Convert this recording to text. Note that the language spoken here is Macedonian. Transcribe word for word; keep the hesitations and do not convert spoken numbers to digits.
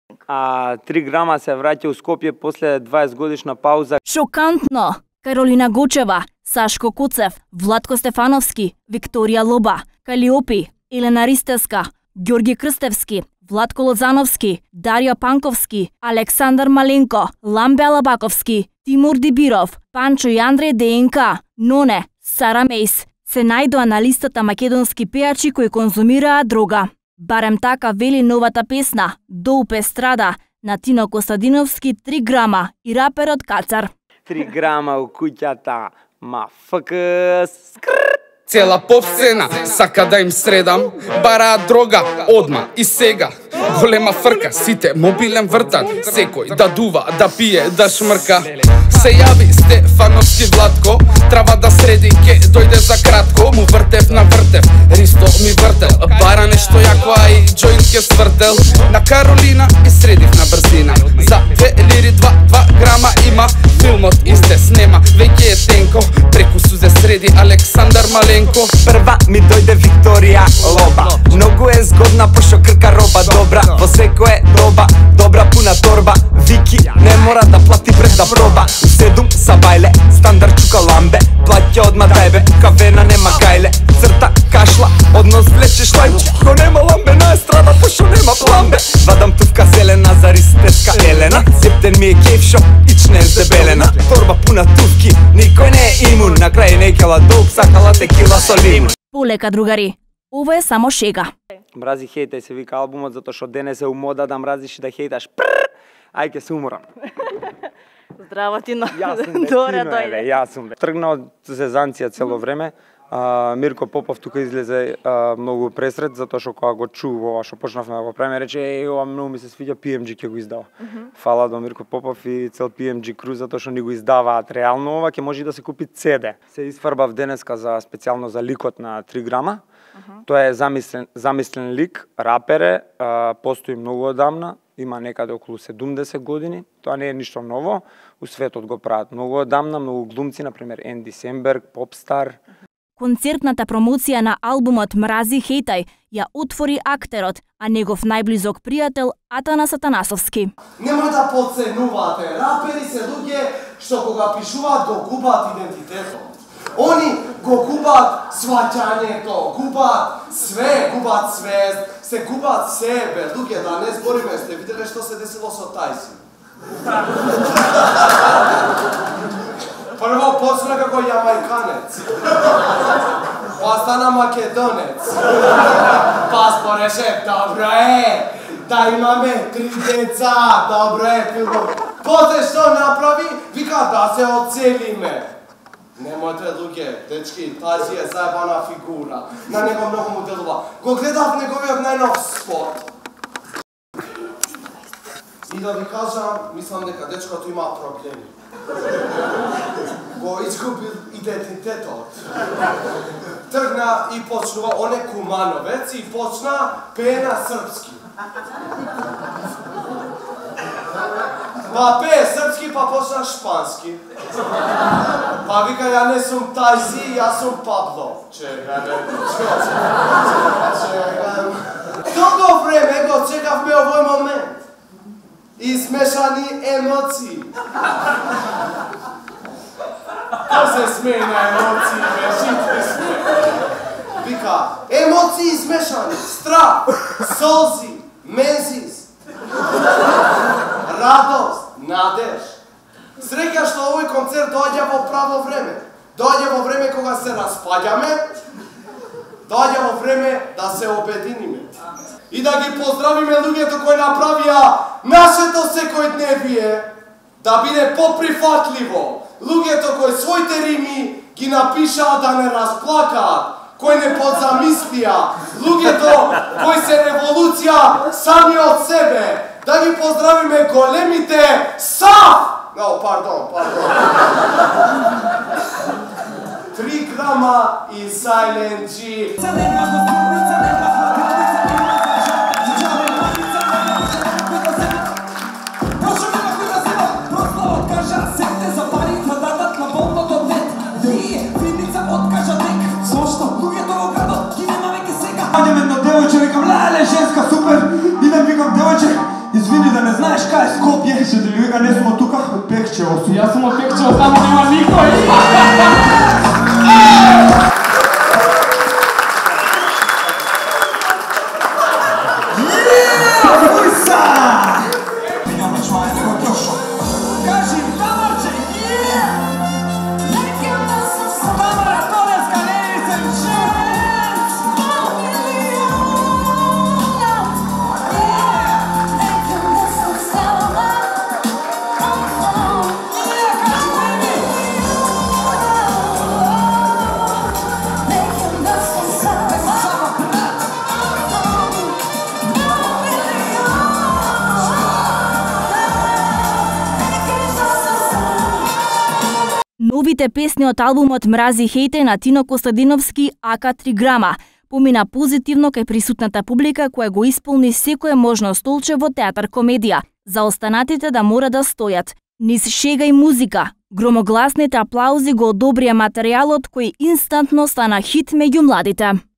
А три грама се враќа у Скопје после дваесет годишна пауза. Шокантно! Каролина Гочева, Сашко Куцев, Владко Стефановски, Викторија Лоба, Калиопи, Елена Ристеска, Ѓорги Крстевски, Владко Лозановски, Дарио Панковски, Александар Маленко, Ламбе Алабаковски, Тимур Дибиров, Панчо и Андреј ДНК, Ноне, Сара Мейс се најдоа на листата македонски пејачи кои конзумираат дрога. Барем така вели новата песна Доупе страда на Тино Костадиновски три грама и раперот Кацар. Три грама у куќата, ма фкс. Цела поп сцена сака да им средам, бараат дрога одма и сега. Голема фрка, сите мобилен вртат, секој да дува, да пие, да шмрка. Се јави Стефановски Владко, трава да среди, ке дојде за кратко. Му вртев на вртев, Ристо ми вртел, бара нешто јако, а и джоинт ке свртел. На Каролина и средив на брзина, за две лири два, два грама има. Филмот исте снема, веќе е тенко, преку сузе среди Александар Маленко. Прва ми дојде Викторија Лоба, многу е згодна пошто крка роба добра. Во секое доба, добра пуна торба. Вики не мора да плати пред да проба. У седум са бајле, стандар чука ламбе, плаќа одма дајбе, кавена нема гајле. Црта кашла, однос влечеш лајче, ко нема ламбе на естрада пошто нема пламбе. Вадам тувка зелена за ристеска Елена, септен ми е кефшо, ичне е дебелена. Торба пуна тувки, никој не е имун, на крај не кела долг, сакала текила со лимун. Полека другари, ова е само шега. Мрази хејтај се вика албумот затоа што денес е у мода да мразиш и да хејташ. Ај ке се уморам. Здраво Тино. Јас сум Добре бе, дојде. јас сум бе. Тргна од зезанција цело време. А, Мирко Попов тука излезе а, многу пресрет затоа што кога го чу ова што почнавме да го правиме, рече еј ова многу ми се свиѓа, Пи Ем Џи ќе го издава. Mm -hmm. Фала до Мирко Попов и цел Пи Ем Џи кру затоа што ни го издаваат реално, ова ќе може да се купи Це Де. Се изфарбав денеска за специјално за ликот на три грама. Uh -huh. Тоа е замислен замислен лик, рапер е, а, постои многу одамна, има некаде околу седумдесет години. Тоа не е ништо ново, у светот го прават многу одамна, многу глумци, на пример Енди Семберг, Попстар. Концертната промоција на албумот Мрази хејтај ја отвори актерот, а негов најблизок пријател Атанас Атанасовски. Немој да подценувате, рапери се луѓе што кога пишуваат го губаат идентитетот. Они го губаат сваќањето, губаат све, губаат свест, се губаат себе. Луѓе, да не збориме, сте виделе што се десило со Тајси? Прво почна како јамајканец, па стана македонец, па спореше, добро е, да имаме три деца, добро е, филмо. Поте што направи, вика да се оцелиме. Немојте луѓе, дечки, Тајси е заебана фигура, на него многу му делува. Го гледав неговиот најнов спот. И да ви кажам, мислам дека дечкото има проблеми. Го изгубил идентитетот. Тргна и почнува, он е кумановец и почна пее на српски. Па пее српски, па почна шпански. Па вика, ја не сум Тајси, јас сум Пабло. Чека, не, чека. Долго време го чекавме овој момент. И смешани емоции. Ко се смее на емоции, бе, сме. Вика, емоции смешани, страх, солзи, мезис, радост, надеж. Среќа што овој концерт доаѓа во право време. Доаѓа во време кога се распаѓаме, доаѓа во време да се обединиме. И да ги поздравиме луѓето кои направија нашето секојдневие да биде поприфатливо. Луѓето кои своите рими ги напишаа да не расплакаат, кои не подзамислија, луѓето кои се револуција сами од себе. Да ги поздравиме големите САФ! No, пардон, пардон. Три грама и Silent G. Одем едно девојче, викам, леле, женска, супер, идем, викам, девојче, извини да не е Скопје, се делира, не сум од тука, од Пекчево сум. Јас сум од Пекчево, таму нема никој. Новите песни од албумот Мрази хејте на Тино Костадиновски Ака три грама помина позитивно кај присутната публика која го исполни секое можно столче во театар комедија, за останатите да мора да стојат. Низ шега и музика, громогласните аплаузи го одобрија материјалот кој инстантно стана хит меѓу младите.